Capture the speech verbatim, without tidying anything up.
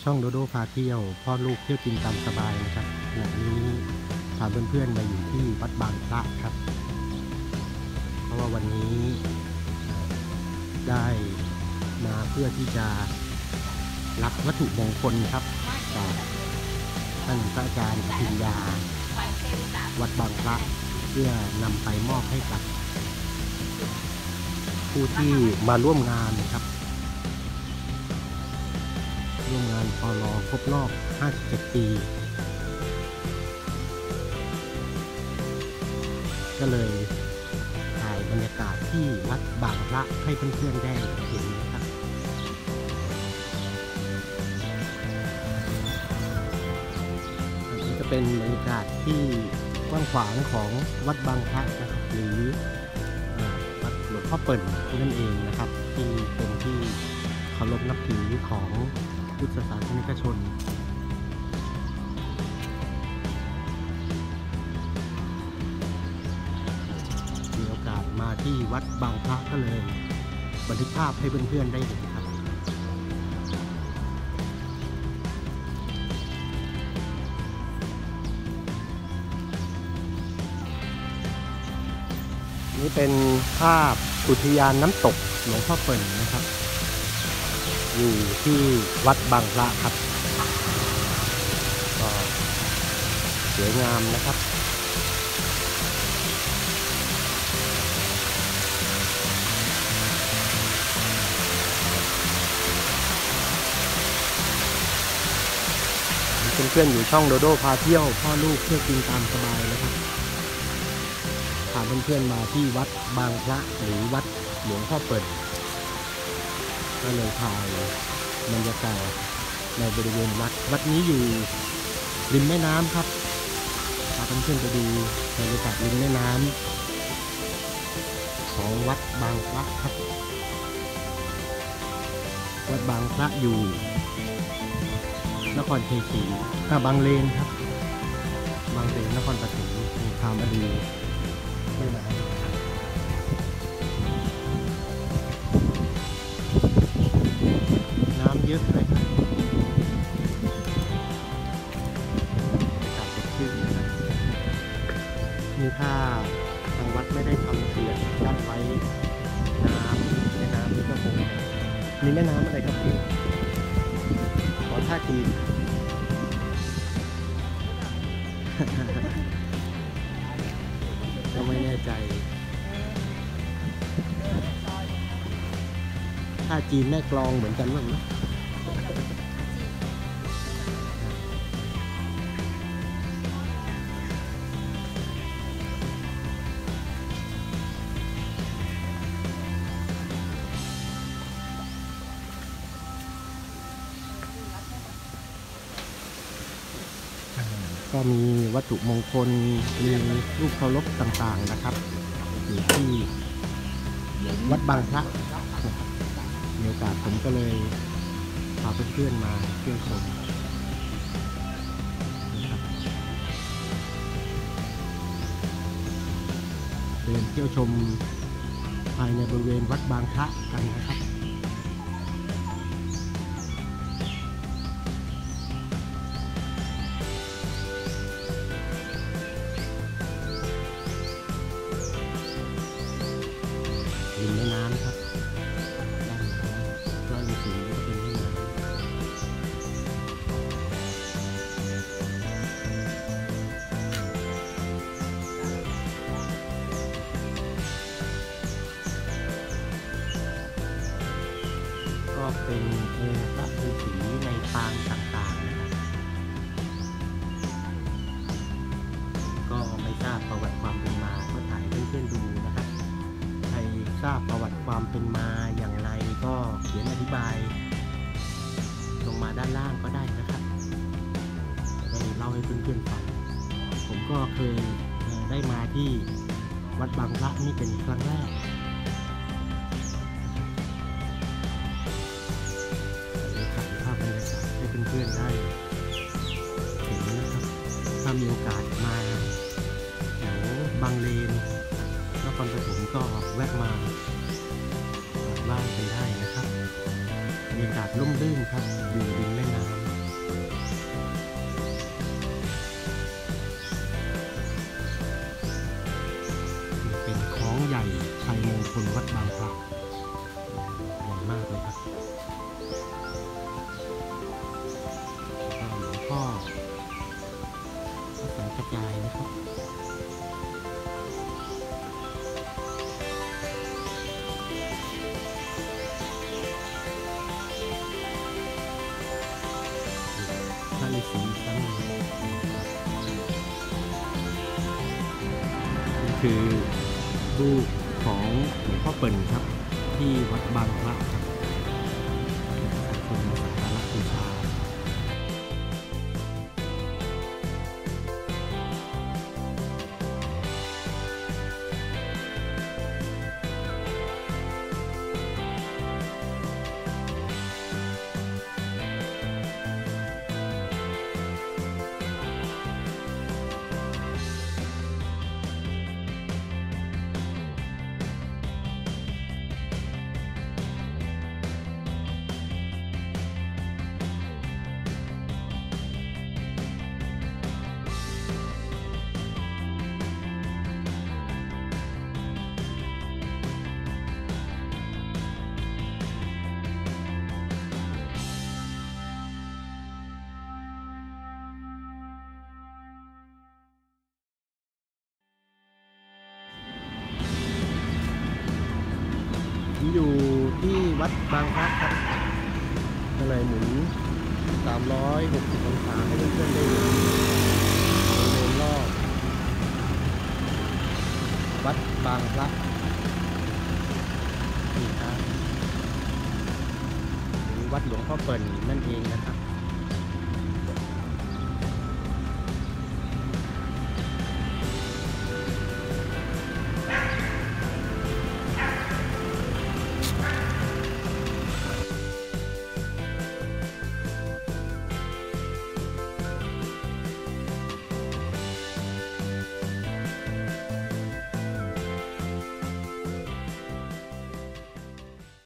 ช่องโดโดพาเที่ยวพ่อลูกเที่ยวกินตามสบายนะครับวันนี้พาเพื่อนๆมาอยู่ที่วัดบางพระครับเพราะว่าวันนี้ได้มาเพื่อที่จะรับวัตถุมงคลครับจากท่านพระอาจารย์อภิญญาวัดบางพระเพื่อนำไปมอบให้กับผู้ที่มาร่วมงานนะครับร่วมงานปล.ครบรอบห้าสิบเจ็ดปีก็เลยถ่ายบรรยากาศที่วัดบางพระให้เพื่อนๆได้เห็นนะครับอันนี้ก็เป็นบรรยากาศที่กว้างขวางของวัดบางพระนะครับหรือวัดหลวงพ่อเปิ่นนั่นเองนะครับที่เป็นที่เคารพนับถือของพุทธศาสนิกชนมีโอกาสมาที่วัดบางพระก็เลยบันทึกภาพให้เพื่อนๆได้เห็นครับนี่เป็นภาพอุทยานน้ำตกหลวงพ่อเปิ่นนะครับอยู่ที่วัดบางพระครับก็สวยงามนะครับเพื่อนๆอยู่ช่องโดโดพาเที่ยวพ่อลูกเที่ยวกินตามสบายนะครับพาเพื่อนๆมาที่วัดบางพระหรือวัดหลวงพ่อเปิ่นก็เลยถ่ายบรรยากาศในบริเวณวัดวัดนี้อยู่ริมแม่น้ำครับพาเพื่อนๆไปดูบรรยากาศริมแม่น้ำของวัดบางพระครับวัดบางพระอยู่นครชัยศรีบางเลนครับบางเลนนครปฐมพามาดูแม่น้ำน้ำเยอะเลยครับอากาศสดชื่นนะครับนี่ถ้าทางวัดไม่ได้ทำเขื่อนกั้นไว้น้ำแม่น้ำนี่ก็คงมีแม่น้ำอะไรครับพี่ขอท่าจีนก็ไม่แน่ใจท่าจีนแม่กลองเหมือนกันมั้งนะก็มีวัตถุมงคลมีรูปเคารพต่างๆนะครับอยู่ที่วัดบางพระมีโอกาสผมก็เลยพาเพื่อนๆมาเที่ยวชมนะครับเดินเที่ยวชมภายในบริเวณวัดบางพระกันนะครับริมแม่น้ำครับด้านด้านสีก็เป็นแม่น้ำก็เป็นองค์พระฤาษีในปางต่างๆนะครับก็ไม่ทราบประวัติความเป็นมาก็ถ่ายให้เพื่อนๆดูนะครับใครทราบประวัติความเป็นมาอย่างไรก็เขียนอธิบายลงมาด้านล่างก็ได้นะครับได้เล่าให้เพื่อนๆฟังผมก็เคยได้มาที่วัดบางพระนี่เป็นครั้งแรกเลยถ่ายภาพบรรยากาศให้เพื่อนๆได้เห็นนะครับถ้ามีโอกาสมาแถวบางเลนนครปฐมก็แวะมาบ้านกันได้นะครับบรรยากาศร่มรื่นครับอยู่ริมแม่น้ำจายนะครับพระฤาษีอีกครั้งหนึ่งนี่คือรูปของหลวงพ่อเปิ่นครับที่วัดบางพระครับประชาชนมาสักการะบูชาผมอยู่ที่วัดบางพระครับก็เลยหมุนสามร้อยหกสิบองศาให้เพื่อนๆได้เห็นบริเวณรอบวัดบางพระนี่ครับหรือวัดหลวงพ่อเปิ่นนั่นเองนะครับ